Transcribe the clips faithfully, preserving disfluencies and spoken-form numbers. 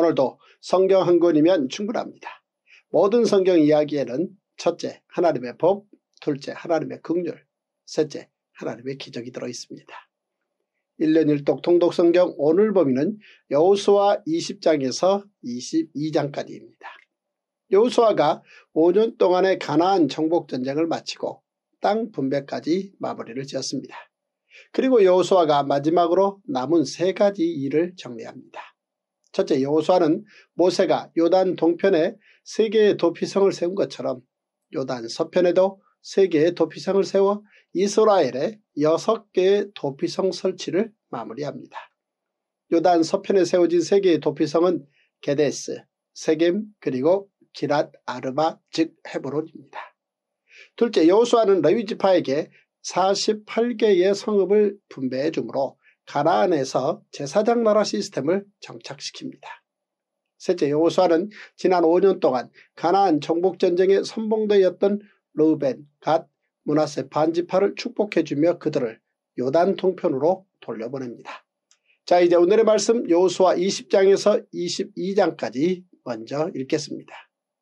오늘도 성경 한 권이면 충분합니다. 모든 성경 이야기에는 첫째, 하나님의 법, 둘째, 하나님의 긍휼, 셋째, 하나님의 기적이 들어있습니다. 일 년 일 독 통독 성경 오늘 범위는 여호수아 이십 장에서 이십이 장까지입니다. 여호수아가 오 년 동안의 가나안 정복 전쟁을 마치고 땅 분배까지 마무리를 지었습니다. 그리고 여호수아가 마지막으로 남은 세 가지 일을 정리합니다. 첫째, 여호수아는 모세가 요단 동편에 세 개의 도피성을 세운 것처럼 요단 서편에도 세 개의 도피성을 세워 이스라엘의 여섯 개의 도피성 설치를 마무리합니다. 요단 서편에 세워진 세 개의 도피성은 게데스, 세겜 그리고 기랏 아르바 즉 헤브론입니다. 둘째, 여호수아는 레위 지파에게 사십팔 개의 성읍을 분배해 주므로 가나안에서 제사장 나라 시스템을 정착시킵니다. 셋째, 여호수아는 지난 오 년 동안 가나안 정복전쟁의 선봉대였던 르우벤, 갓, 므낫세 반지파를 축복해주며 그들을 요단 동편으로 돌려보냅니다. 자, 이제 오늘의 말씀 여호수아 이십 장에서 이십이 장까지 먼저 읽겠습니다.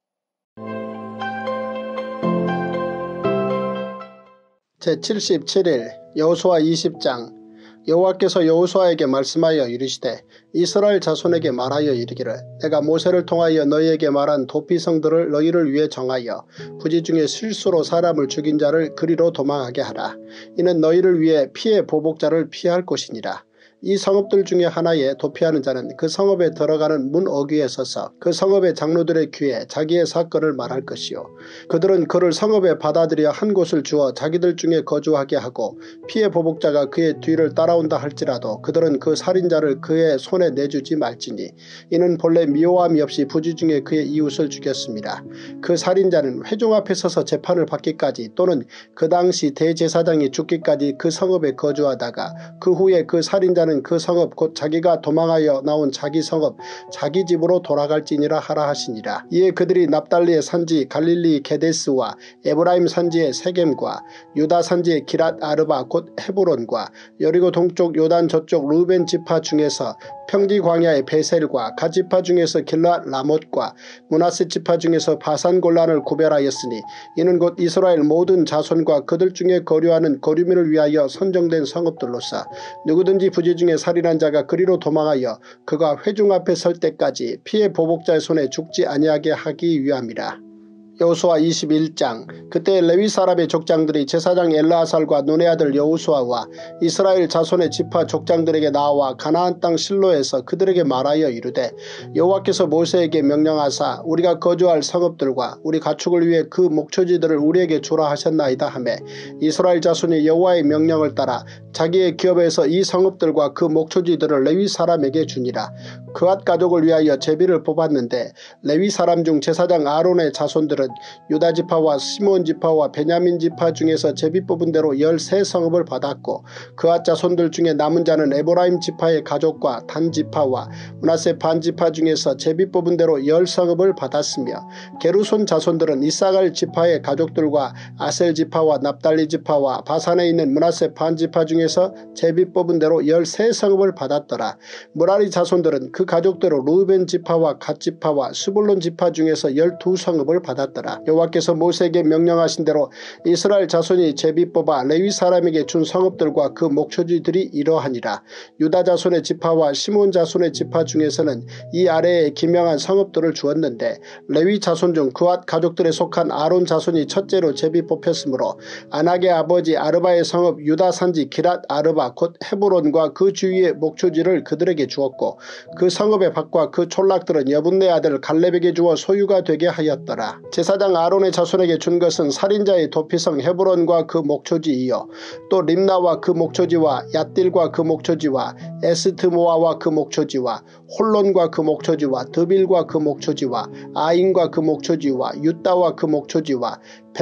제칠십칠 일 여호수아 이십 장. 여호와께서 여호수아에게 말씀하여 이르시되 이스라엘 자손에게 말하여 이르기를 내가 모세를 통하여 너희에게 말한 도피성들을 너희를 위해 정하여 부지 중에 실수로 사람을 죽인 자를 그리로 도망하게 하라. 이는 너희를 위해 피해 보복자를 피할 것이니라. 이 성읍들 중에 하나에 도피하는 자는 그 성읍에 들어가는 문 어귀에 서서 그 성읍의 장로들의 귀에 자기의 사건을 말할 것이요 그들은 그를 성읍에 받아들여 한 곳을 주어 자기들 중에 거주하게 하고 피해 보복자가 그의 뒤를 따라온다 할지라도 그들은 그 살인자를 그의 손에 내주지 말지니 이는 본래 미워함이 없이 부지 중에 그의 이웃을 죽였습니다. 그 살인자는 회중 앞에 서서 재판을 받기까지 또는 그 당시 대제사장이 죽기까지 그 성읍에 거주하다가 그 후에 그 살인자는 그 성읍 곧 자기가 도망하여 나온 자기 성읍 자기 집으로 돌아갈지니라 하라 하시니라. 이에 그들이 납달리의 산지 갈릴리 게데스와 에브라임 산지의 세겜과 유다 산지의 기랏 아르바 곧 헤브론과 여리고 동쪽 요단 저쪽 루벤 지파 중에서 평지 광야의 베셀과 갓 지파 중에서 길랏 라못과 므낫세 지파 중에서 바산 골란을 구별하였으니 이는 곧 이스라엘 모든 자손과 그들 중에 거류하는 거류민을 위하여 선정된 성읍들로서 누구든지 부지 중에 살인한 자가 그리로 도망하여 그가 회중 앞에 설 때까지 피해 보복자의 손에 죽지 아니하게 하기 위함이라. 여호수아 이십일 장. 그때 레위 사람의 족장들이 제사장 엘르아살과 눈의 아들 여호수아와 이스라엘 자손의 지파 족장들에게 나와 가나안 땅 실로에서 그들에게 말하여 이르되 여호와께서 모세에게 명령하사 우리가 거주할 성읍들과 우리 가축을 위해 그 목초지들을 우리에게 주라 하셨나이다 하매 이스라엘 자손이 여호와의 명령을 따라 자기의 기업에서 이 성읍들과 그 목초지들을 레위 사람에게 주니라. 그앗 가족을 위하여 제비를 뽑았는데 레위 사람 중 제사장 아론의 자손들은 유다 지파와 시몬 지파와 베냐민 지파 중에서 제비 뽑은 대로 열세 성읍을 받았고 그앗 자손들 중에 남은 자는 에브라임 지파의 가족과 단 지파와 므낫세 반 지파 중에서 제비 뽑은 대로 열 성읍을 받았으며 게르손 자손들은 이사갈 지파의 가족들과 아셀 지파와 납달리 지파와 바산에 있는 므낫세 반 지파 중에서 제비 뽑은 대로 열세 성읍을 받았더라. 므라리 자손들은 그 가족대로 루벤 지파와 갓 지파와 스불론 지파 중에서 열두 성읍을 받았더라. 여호와께서 모세에게 명령하신 대로 이스라엘 자손이 제비 뽑아 레위 사람에게 준 성읍들과 그 목초지들이 이러하니라. 유다 자손의 지파와 시몬 자손의 지파 중에서는 이 아래에 기명한 성읍들을 주었는데 레위 자손 중 그앗 가족들에 속한 아론 자손이 첫째로 제비 뽑혔으므로 아낙의 아버지 아르바의 성읍 유다 산지 기랏 아르바 곧 헤브론과 그 주위의 목초지를 그들에게 주었고 그 성읍의 밭과 그 촌락들은 여분네 아들 갈렙에게 주어 소유가 되게 하였더라. 제사장 아론의 자손에게 준 것은 살인자의 도피성 헤브론과 그 목초지이요 또 림나와 그 목초지와 얏딜과 그 목초지와 에스트모아와 그 목초지와 홀론과 그 목초지와 드빌과 그 목초지와 아인과 그 목초지와 유다와 그 목초지와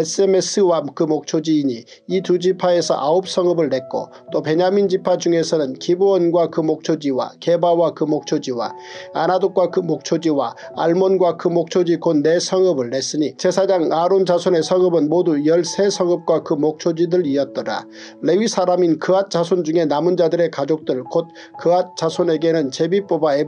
벳세메스와 그 목초지이니 이 두 지파에서 아홉 성읍을 냈고 또 베냐민 지파 중에서는 기브온과 그 목초지와 게바와 그 목초지와 아나돗과 그 목초지와 알몬과 그 목초지 곧 네 성읍을 냈으니 제사장 아론 자손의 성읍은 모두 열세 성읍과 그 목초지들이었더라. 레위 사람인 그앗 자손 중에 남은 자들의 가족들 곧 그앗 자손에게는 제비 뽑아 에브라임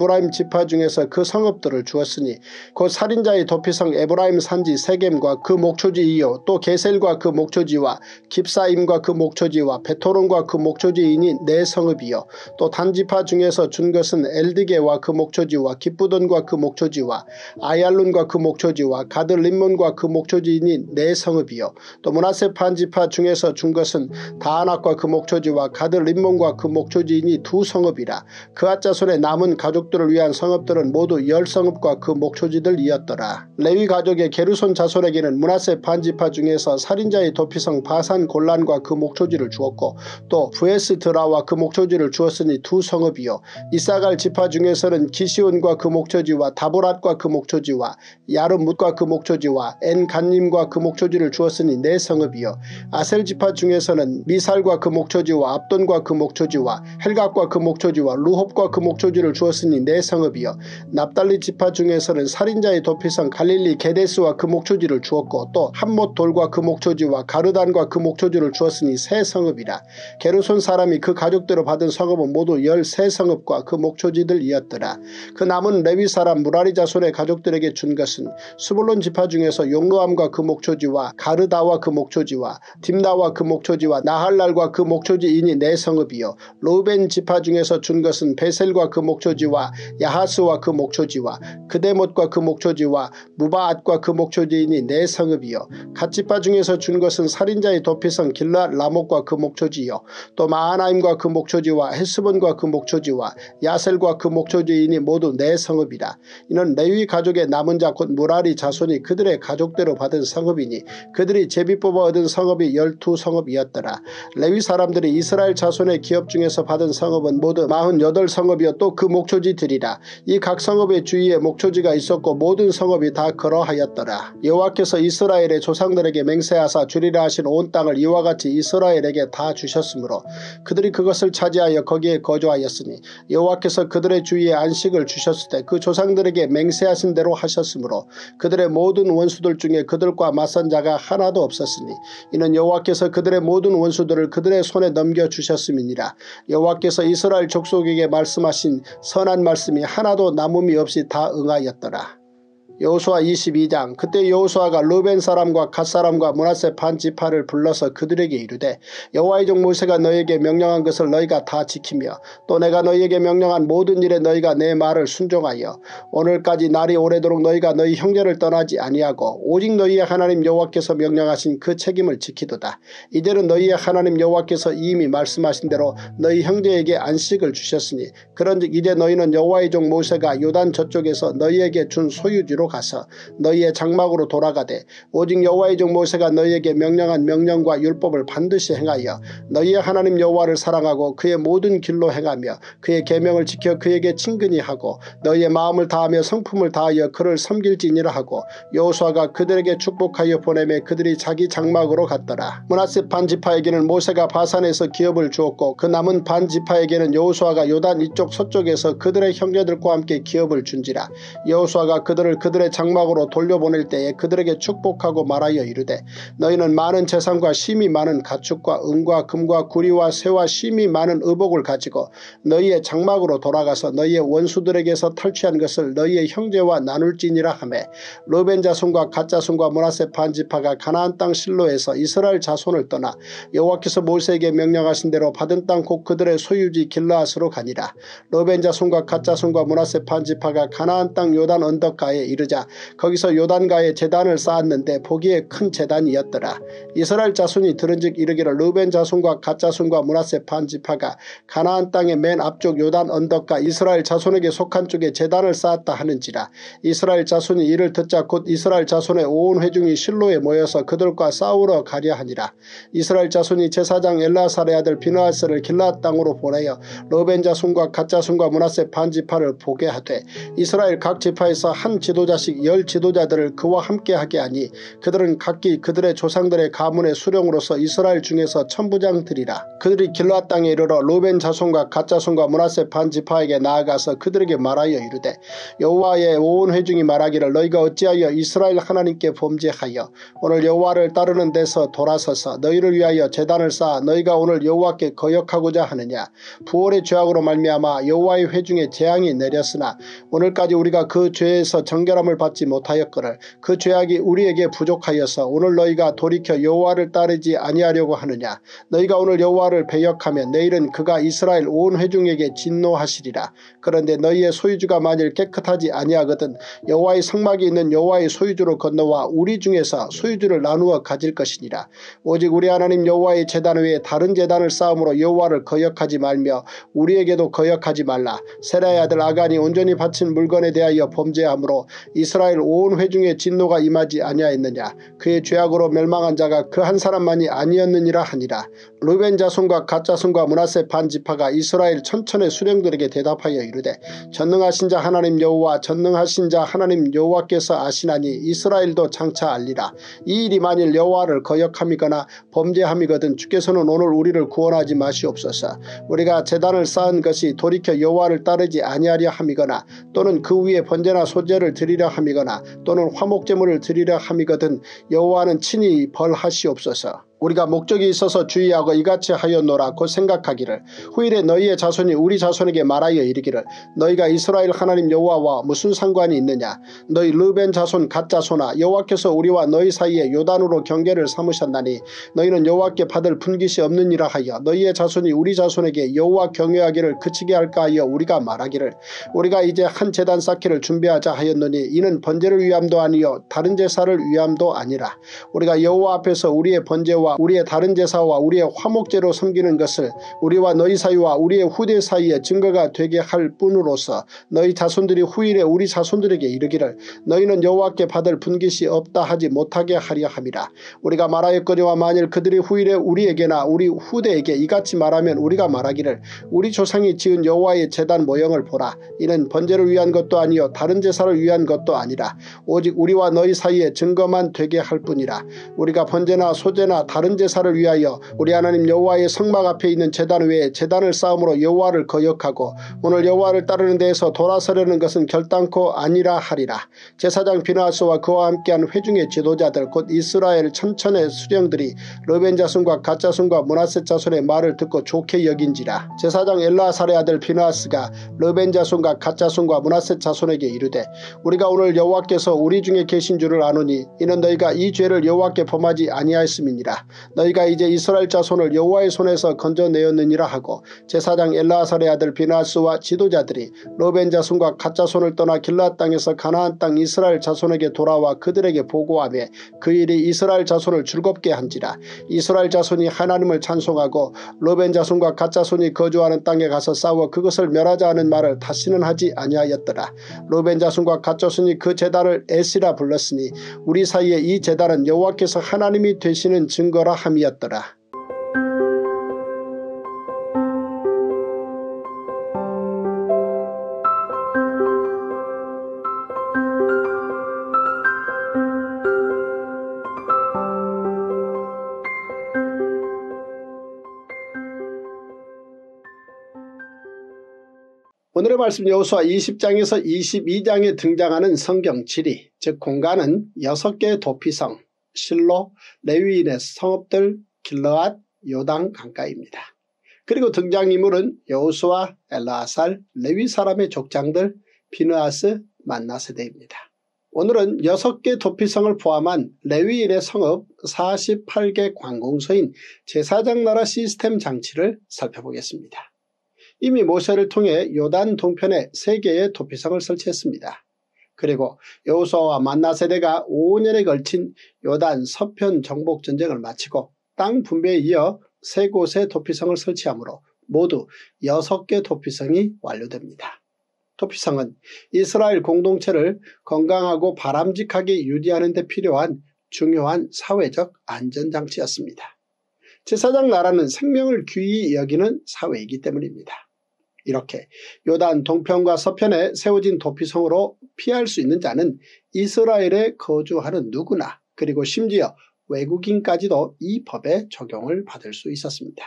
에브라임 지파 중에서 그 성읍들을 주었으니 곧 살인자의 도피성 에브라임 산지 세겜과 그 목초지이요 또 게셀과 그 목초지와 깁사임과 그 목초지와 베토론과 그 목초지이니 네 성읍이요 또 단지파 중에서 준 것은 엘드게와 그 목초지와 깁부돈과 그 목초지와 아얄룬과 그 목초지와 가드림몬과 그 목초지이니 네 성읍이요 또 므낫세 반지파 중에서 준 것은 다아낙과 그 목초지와 가드림몬과 그 목초지이니 두 성읍이라. 그앗 자손의 남은 가족들을 위한 성읍들은 모두 열 성읍과 그 목초지들이었더라. 레위 가족의 게르손 자손에게는 므낫세 반지파 중에서 살인자의 도피성 바산 골란과 그 목초지를 주었고 또 부에스드라와 그 목초지를 주었으니 두 성읍이요 이사갈 지파 중에서는 기시온과 그 목초지와 다보랏과 그 목초지와 야르뭇과 그 목초지와 엔간님과 그 목초지를 주었으니 네 성읍이요 아셀 지파 중에서는 미살과 그 목초지와 압돈과 그 목초지와 헬각과 그 목초지와 루홉과 그 목초지를 주었으니 네 성읍이요 납달리 지파 중에서는 살인자의 도피성 갈릴리 게데스와 그 목초지를 주었고 또 함못 돌과 그 목초지와 가르단과 그 목초지를 주었으니 세 성읍이라. 게르손 사람이 그 가족대로 받은 성읍은 모두 열세 성읍과 그 목초지들이었더라. 그 남은 레위 사람 무라리 자손의 가족들에게 준 것은 스불론 지파 중에서 용르암과 그 목초지와 가르다와 그 목초지와 딥나와 그 목초지와 나할랄과 그 목초지이니 네 성읍이요 르우벤 지파 중에서 준 것은 베셀과 그 목초지와 야하스와 그 목초지와 그데못과 그 목초지와 무바앗과 그 목초지이니 네 성읍이요 갓 지파 중에서 준 것은 살인자의 도피성 길랏 라못과 그 목초지요 또 마하나임과 그 목초지와 헤스본과 그 목초지와 야셀과 그 목초지이니 모두 네 성읍이라. 이는 레위 가족의 남은 자 곧 무라리 자손이 그들의 가족대로 받은 성읍이니 그들이 제비 뽑아 얻은 성읍이 열두 성읍이었더라. 레위 사람들이 이스라엘 자손의 기업 중에서 받은 성읍은 모두 마흔여덟 성읍이요 또 그 목초지들이라. 이 각 성읍의 주위에 목초지가 있었고 모든 성읍이 다 그러하였더라. 여호와께서 이스라엘의 조상들에게 맹세하사 주리라 하신 온 땅을 이와 같이 이스라엘에게 다 주셨으므로 그들이 그것을 차지하여 거기에 거주하였으니 여호와께서 그들의 주위에 안식을 주셨을 때 그 조상들에게 맹세하신 대로 하셨으므로 그들의 모든 원수들 중에 그들과 맞선 자가 하나도 없었으니 이는 여호와께서 그들의 모든 원수들을 그들의 손에 넘겨주셨음이니라. 여호와께서 이스라엘 족속에게 말씀하신 선한 말씀이 하나도 남음이 없이 다 응하였더라. 여호수아 이십이 장. 그때 여호수아가 르벤 사람과 갓 사람과 므낫세 반 지파를 불러서 그들에게 이르되 여호와의 종 모세가 너희에게 명령한 것을 너희가 다 지키며 또 내가 너희에게 명령한 모든 일에 너희가 내 말을 순종하여 오늘까지 날이 오래도록 너희가 너희 형제를 떠나지 아니하고 오직 너희의 하나님 여호와께서 명령하신 그 책임을 지키도다. 이제는 너희의 하나님 여호와께서 이미 말씀하신 대로 너희 형제에게 안식을 주셨으니 그런즉 이제 너희는 여호와의 종 모세가 요단 저쪽에서 너희에게 준 소유지로 가서 너희의 장막으로 돌아가되 오직 여호와의 종 모세가 너희에게 명령한 명령과 율법을 반드시 행하여 너희의 하나님 여호와를 사랑하고 그의 모든 길로 행하며 그의 계명을 지켜 그에게 친근히 하고 너희의 마음을 다하며 성품을 다하여 그를 섬길지니라 하고 여호수아가 그들에게 축복하여 보내매 그들이 자기 장막으로 갔더라. 므낫세 반 지파에게는 모세가 바산에서 기업을 주었고 그 남은 반 지파에게는 여호수아가 요단 이쪽 서쪽에서 그들의 형제들과 함께 기업을 준지라. 여호수아가 그들을 그들의 장막으로 돌려보낼 때에 그들에게 축복하고 말하여 이르되 너희는 많은 재산과 심이 많은 가축과 은과 금과 구리와 새와 심이 많은 의복을 가지고 너희의 장막으로 돌아가서 너희의 원수들에게서 탈취한 것을 너희의 형제와 나눌지니라 하매 르벤 자손과 갓 자손과 므낫세 반 지파가 가나안 땅 실로에서 이스라엘 자손을 떠나 여호와께서 모세에게 명령하신 대로 받은 땅 곧 그들의 소유지 길르앗으로 가니라. 르벤 자손과 갓 자손과 므낫세 반 지파가 가나안 땅 요단 언덕가에 이르자 거기서 요단가에 제단을 쌓았는데 보기에 큰 제단이었더라. 이스라엘 자손이 들은즉 이르기를 르벤 자손과 갓 자손과 므낫세 반 지파가 가나안 땅의 맨 앞쪽 요단 언덕가 이스라엘 자손에게 속한 쪽에 제단을 쌓았다 하는지라. 이스라엘 자손이 이를 듣자 곧 이스라엘 자손의 온 회중이 실로에 모여서 그들과 싸우러 가려 하니라. 이스라엘 자손이 제사장 엘라사의 아들 비느하스를 길르앗 땅으로 보내어 르벤 자손과 갓 자손과 므낫세 반 지파를 보게 하되 이스라엘 각 지파에서 한 지도자 자식 열 지도자들을 그와 함께하게 하니 그들은 각기 그들의 조상들의 가문의 수령으로서 이스라엘 중에서 천부장들이라. 그들이 길르앗 땅에 이르러 루벤 자손과 갓 자손과 므낫세 반 지파에게 나아가서 그들에게 말하여 이르되 여호와의 온 회중이 말하기를 너희가 어찌하여 이스라엘 하나님께 범죄하여 오늘 여호와를 따르는 데서 돌아서서 너희를 위하여 제단을 쌓아 너희가 오늘 여호와께 거역하고자 하느냐. 부월의 죄악으로 말미암아 여호와의 회중에 재앙이 내렸으나 오늘까지 우리가 그 죄에서 정결함을 받지 못하였거늘 그 죄악이 우리에게 부족하여서 오늘 너희가 돌이켜 여호와를 따르지 아니하려고 하느냐. 너희가 오늘 여호와를 배역하면 내일은 그가 이스라엘 온 회중에게 진노하시리라. 그런데 너희의 소유주가 만일 깨끗하지 아니하거든 여호와의 성막이 있는 여호와의 소유주로 건너와 우리 중에서 소유주를 나누어 가질 것이니라. 오직 우리 하나님 여호와의 제단 외에 다른 제단을 쌓음으로 여호와를 거역하지 말며 우리에게도 거역하지 말라. 세라의 아들 아간이 온전히 바친 물건에 대하여 범죄함으로 이스라엘 온 회중의 진노가 임하지 아니하였느냐. 그의 죄악으로 멸망한 자가 그 한 사람만이 아니었느니라 하니라. 루벤 자손과 갓 자손과 므낫세 반 지파가 이스라엘 천천의 수령들에게 대답하여 이르되 전능하신 자 하나님 여호와 전능하신 자 하나님 여호와께서 아시나니 이스라엘도 장차 알리라. 이 일이 만일 여호와를 거역함이거나 범죄함이거든 주께서는 오늘 우리를 구원하지 마시옵소서. 우리가 제단을 쌓은 것이 돌이켜 여호와를 따르지 아니하려 함이거나 또는 그 위에 번제나 소제를 드리려 함이거나 또는 화목제물을 드리려 함이거든 여호와는 친히 벌하시옵소서. 우리가 목적이 있어서 주의하고 이같이 하였노라 곧 생각하기를 후일에 너희의 자손이 우리 자손에게 말하여 이르기를 너희가 이스라엘 하나님 여호와와 무슨 상관이 있느냐. 너희 르벤 자손 갓 자손아 여호와께서 우리와 너희 사이에 요단으로 경계를 삼으셨나니 너희는 여호와께 받을 분깃이 없느니라 하여 너희의 자손이 우리 자손에게 여호와 경외하기를 그치게 할까 하여 우리가 말하기를 우리가 이제 한 제단 쌓기를 준비하자 하였노니 이는 번제를 위함도 아니요 다른 제사를 위함도 아니라 우리가 여호와 앞에서 우리의 번제와 우리의 다른 제사와 우리의 화목제로 섬기는 것을 우리와 너희 사이와 우리의 후대 사이에 증거가 되게 할 뿐으로서 너희 자손들이 후일에 우리 자손들에게 이르기를 너희는 여호와께 받을 분깃이 없다 하지 못하게 하려 함이라. 우리가 말하였거니와 만일 그들이 후일에 우리에게나 우리 후대에게 이같이 말하면 우리가 말하기를 우리 조상이 지은 여호와의 제단 모형을 보라. 이는 번제를 위한 것도 아니요 다른 제사를 위한 것도 아니라 오직 우리와 너희 사이에 증거만 되게 할 뿐이라. 우리가 번제나 소제나 다른 제사를 위하여 우리 하나님 여호와의 성막 앞에 있는 제단 외에 제단을 쌓음으로 여호와를 거역하고 오늘 여호와를 따르는 데에서 돌아서려는 것은 결단코 아니라 하리라. 제사장 비느하스와 그와 함께한 회중의 지도자들 곧 이스라엘 천천의 수령들이 르벤 자손과 갓 자손과 므낫세 자손의 말을 듣고 좋게 여긴지라. 제사장 엘라사의 아들 비느하스가 르벤 자손과 갓 자손과 므낫세 자손에게 이르되 우리가 오늘 여호와께서 우리 중에 계신 줄을 아노니 이는 너희가 이 죄를 여호와께 범하지 아니하였음이니라. 너희가 이제 이스라엘 자손을 여호와의 손에서 건져내었느니라 하고 제사장 엘라사의 아들 비느하스와 지도자들이 르벤 자손과 갓 자손을 떠나 길르앗 땅에서 가나안 땅 이스라엘 자손에게 돌아와 그들에게 보고하며 그 일이 이스라엘 자손을 즐겁게 한지라. 이스라엘 자손이 하나님을 찬송하고 르벤 자손과 갓 자손이 거주하는 땅에 가서 싸워 그것을 멸하자 하는 말을 다시는 하지 아니하였더라. 르벤 자손과 갓 자손이 그 제단을 에시라 불렀으니 우리 사이에 이 제단은 여호와께서 하나님이 되시는 증거라 함이었더라. 오늘의 말씀 여호수아 이십 장에서 이십이 장에 등장하는 성경 지리 즉 공간은 여섯 개의 도피성 실로, 레위인의 성읍들, 길르앗, 요단 강가입니다. 그리고 등장인물은 여호수아, 엘르아살, 레위 사람의 족장들, 비느하스, 므낫세대입니다. 오늘은 여섯 개 도피성을 포함한 레위인의 성읍 사십팔 개 관공서인 제사장 나라 시스템 장치를 살펴보겠습니다. 이미 모세를 통해 요단 동편에 세 개의 도피성을 설치했습니다. 그리고 여호수아와 므낫세대가 오 년에 걸친 요단 서편 정복 전쟁을 마치고 땅 분배에 이어 세 곳의 도피성을 설치하므로 모두 여섯 개 도피성이 완료됩니다. 도피성은 이스라엘 공동체를 건강하고 바람직하게 유지하는 데 필요한 중요한 사회적 안전장치였습니다. 제사장 나라는 생명을 귀히 여기는 사회이기 때문입니다. 이렇게 요단 동편과 서편에 세워진 도피성으로 피할 수 있는 자는 이스라엘에 거주하는 누구나 그리고 심지어 외국인까지도 이 법의 적용을 받을 수 있었습니다.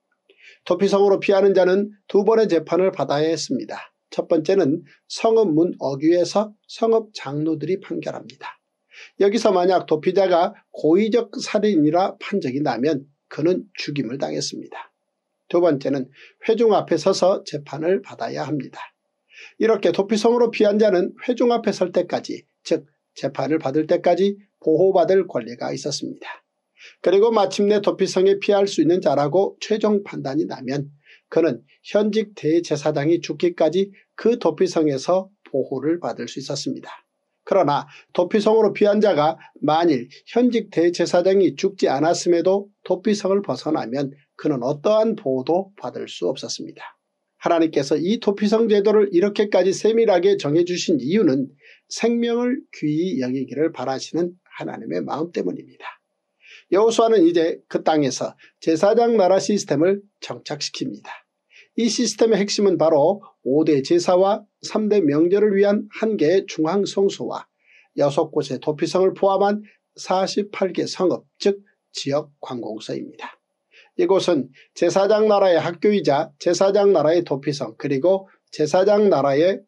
도피성으로 피하는 자는 두 번의 재판을 받아야 했습니다. 첫 번째는 성읍 문 어귀에서 성읍 장로들이 판결합니다. 여기서 만약 도피자가 고의적 살인이라 판정이 나면 그는 죽임을 당했습니다. 두 번째는 회중 앞에 서서 재판을 받아야 합니다. 이렇게 도피성으로 피한 자는 회중 앞에 설 때까지, 즉 재판을 받을 때까지 보호받을 권리가 있었습니다. 그리고 마침내 도피성에 피할 수 있는 자라고 최종 판단이 나면 그는 현직 대제사장이 죽기까지 그 도피성에서 보호를 받을 수 있었습니다. 그러나 도피성으로 피한 자가 만일 현직 대제사장이 죽지 않았음에도 도피성을 벗어나면 그는 어떠한 보호도 받을 수 없었습니다. 하나님께서 이 도피성 제도를 이렇게까지 세밀하게 정해주신 이유는 생명을 귀히 여기기를 바라시는 하나님의 마음 때문입니다. 여호수아는 이제 그 땅에서 제사장 나라 시스템을 정착시킵니다. 이 시스템의 핵심은 바로 오 대 제사와 삼 대 명절을 위한 한 개의 중앙성소와 여섯 곳의 도피성을 포함한 사십팔 개 성읍, 즉 지역 관공서입니다. 이곳은 제사장 나라의 학교이자 제사장 나라의 도피성 그리고 제사장 나라의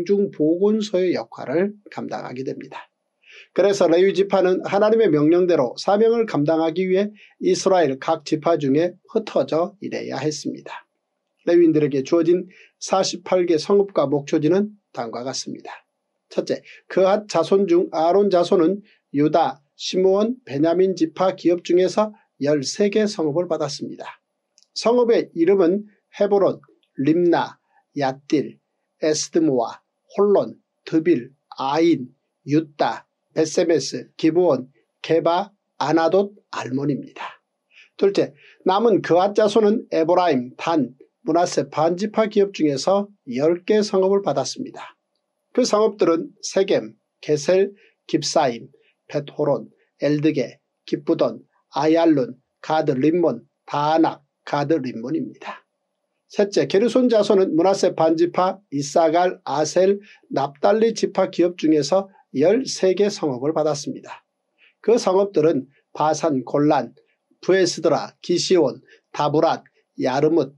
공중보건소의 역할을 감당하게 됩니다. 그래서 레위 지파는 하나님의 명령대로 사명을 감당하기 위해 이스라엘 각 지파 중에 흩어져 일해야 했습니다. 레위인들에게 주어진 사십팔 개 성읍과 목초지는 다음과 같습니다. 첫째, 그핫 자손 중 아론 자손은 유다, 시므온, 베냐민 지파 기업 중에서 열세 개 성읍을 받았습니다. 성읍의 이름은 헤브론, 림나, 얏딜, 에스드모아, 홀론, 드빌, 아인, 윳다, 베세메스, 기브온, 게바, 아나돗, 알몬입니다. 둘째, 남은 그핫 자손은 에브라임, 단, 므낫세 반지파 기업 중에서 열 개 성읍을 받았습니다. 그 성읍들은 세겜, 게셀, 깁사임, 벳호론, 엘드게, 기쁘돈, 아얄룬, 가드 림몬, 다아낙, 가드 림몬입니다. 셋째, 게르손 자손은 므낫세 반지파, 이사갈, 아셀, 납달리 지파 기업 중에서 열세 개 성읍을 받았습니다. 그 성읍들은 바산, 골란, 부에스드라, 기시온, 다브랏, 야르뭇,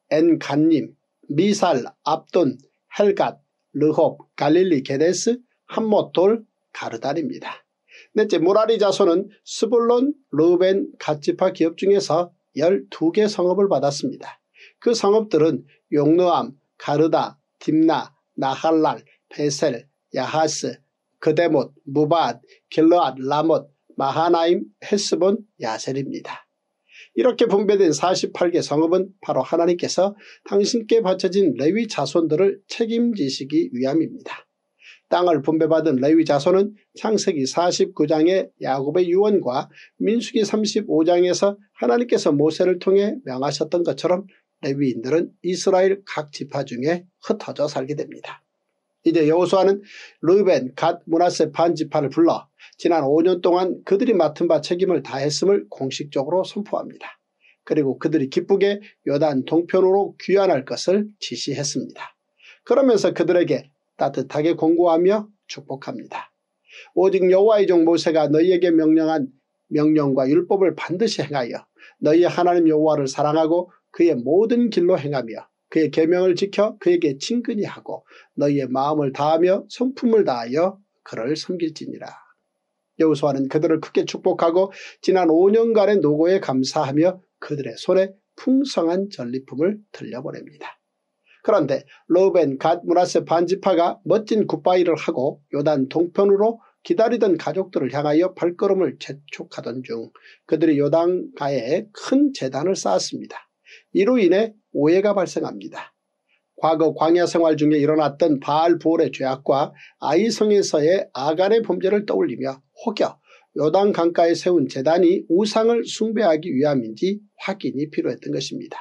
엔간님, 미살, 압돈, 헬갓, 르홉, 갈릴리, 게데스, 함못돌, 가르단입니다. 넷째, 무라리 자손은 스불론, 르벤, 갓지파 기업 중에서 열두 개 성읍을 받았습니다. 그 성읍들은 용르암, 가르다, 딥나, 나할랄, 베셀, 야하스, 그데못, 무바앗, 길르앗, 라못, 마하나임, 헤스본, 야셀입니다. 이렇게 분배된 사십팔 개 성읍은 바로 하나님께서 당신께 바쳐진 레위 자손들을 책임지시기 위함입니다. 땅을 분배받은 레위 자손은 창세기 사십구 장의 야곱의 유언과 민수기 삼십오 장에서 하나님께서 모세를 통해 명하셨던 것처럼 레위인들은 이스라엘 각 지파 중에 흩어져 살게 됩니다. 이제 여호수아는 르벤, 갓, 므낫세 반 지파를 불러 지난 오 년 동안 그들이 맡은 바 책임을 다했음을 공식적으로 선포합니다. 그리고 그들이 기쁘게 요단 동편으로 귀환할 것을 지시했습니다. 그러면서 그들에게 따뜻하게 공고하며 축복합니다. 오직 여호와의 종 모세가 너희에게 명령한 명령과 율법을 반드시 행하여 너희의 하나님 여호와를 사랑하고 그의 모든 길로 행하며 그의 계명을 지켜 그에게 친근히 하고 너희의 마음을 다하며 성품을 다하여 그를 섬길지니라. 여호수아는 그들을 크게 축복하고 지난 오 년간의 노고에 감사하며 그들의 손에 풍성한 전리품을 들려보냅니다. 그런데 르벤, 갓, 므낫세 반지파가 멋진 굿바이를 하고 요단 동편으로 기다리던 가족들을 향하여 발걸음을 재촉하던 중 그들이 요단가에 큰 제단을 쌓았습니다. 이로 인해 오해가 발생합니다. 과거 광야 생활 중에 일어났던 바알부올의 죄악과 아이성에서의 아간의 범죄를 떠올리며 혹여 요단 강가에 세운 제단이 우상을 숭배하기 위함인지 확인이 필요했던 것입니다.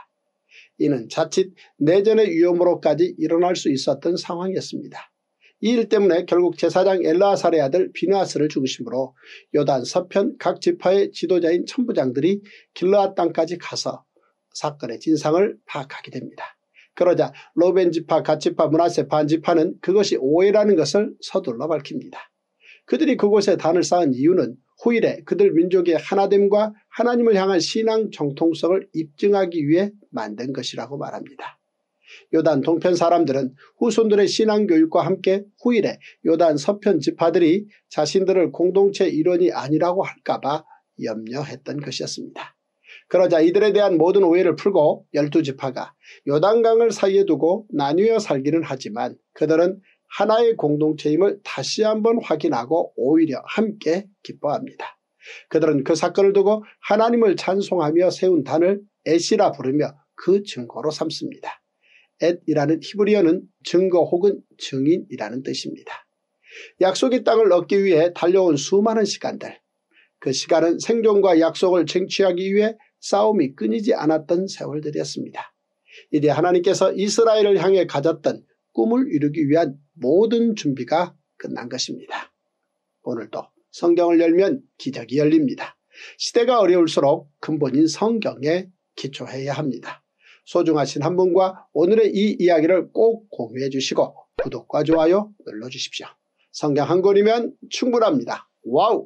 이는 자칫 내전의 위험으로까지 일어날 수 있었던 상황이었습니다. 이 일 때문에 결국 제사장 엘르아살의 아들 비느하스를 중심으로 요단 서편 각 지파의 지도자인 천부장들이 길르앗 땅까지 가서 사건의 진상을 파악하게 됩니다. 그러자 로벤 지파, 갓 지파, 므낫세 반 지파는 그것이 오해라는 것을 서둘러 밝힙니다. 그들이 그곳에 단을 쌓은 이유는 후일에 그들 민족의 하나됨과 하나님을 향한 신앙 정통성을 입증하기 위해 만든 것이라고 말합니다. 요단 동편 사람들은 후손들의 신앙교육과 함께 후일에 요단 서편 지파들이 자신들을 공동체 일원이 아니라고 할까봐 염려했던 것이었습니다. 그러자 이들에 대한 모든 오해를 풀고 열두 지파가 요단강을 사이에 두고 나뉘어 살기는 하지만 그들은 하나의 공동체임을 다시 한번 확인하고 오히려 함께 기뻐합니다. 그들은 그 사건을 두고 하나님을 찬송하며 세운 단을 엣이라 부르며 그 증거로 삼습니다. 엣이라는 히브리어는 증거 혹은 증인이라는 뜻입니다. 약속의 땅을 얻기 위해 달려온 수많은 시간들, 그 시간은 생존과 약속을 쟁취하기 위해 싸움이 끊이지 않았던 세월들이었습니다. 이제 하나님께서 이스라엘을 향해 가졌던 꿈을 이루기 위한 모든 준비가 끝난 것입니다. 오늘도 성경을 열면 기적이 열립니다. 시대가 어려울수록 근본인 성경에 기초해야 합니다. 소중하신 한 분과 오늘의 이 이야기를 꼭 공유해 주시고 구독과 좋아요 눌러주십시오. 성경 한 권이면 충분합니다. 와우!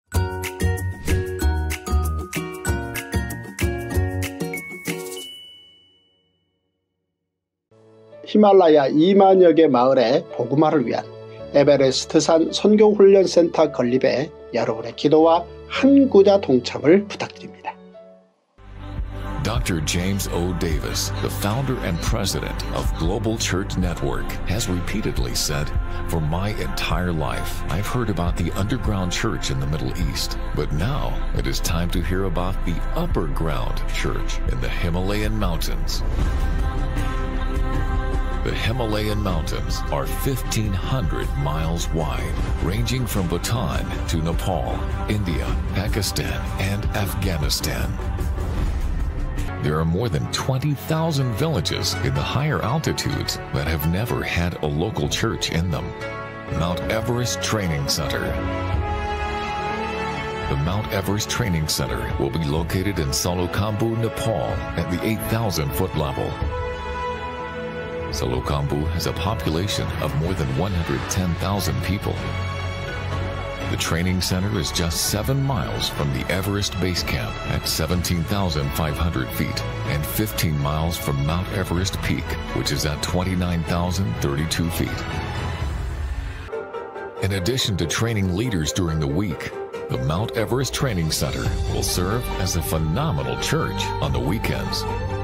히말라야 이만여 개 마을의 복음화를 위한 에베레스트산 선교훈련센터 건립에 여러분의 기도와 한 구자 동참을 부탁드립니다. Doctor James O. Davis, the founder and president of Global Church Network, has repeatedly said, "For my entire life, I've heard about the underground church in the Middle East, but now it is time to hear about the upper ground church in the Himalayan mountains." The Himalayan mountains are fifteen hundred miles wide, ranging from Bhutan to Nepal, India, Pakistan, and Afghanistan. There are more than twenty thousand villages in the higher altitudes that have never had a local church in them. Mount Everest Training Center. The Mount Everest Training Center will be located in Salokambu, Nepal at the eight thousand foot level. Salokambu has a population of more than one hundred ten thousand people. The training center is just seven miles from the Everest Base Camp at seventeen thousand five hundred feet and fifteen miles from Mount Everest Peak, which is at twenty-nine thousand thirty-two feet. In addition to training leaders during the week, the Mount Everest Training Center will serve as a phenomenal church on the weekends.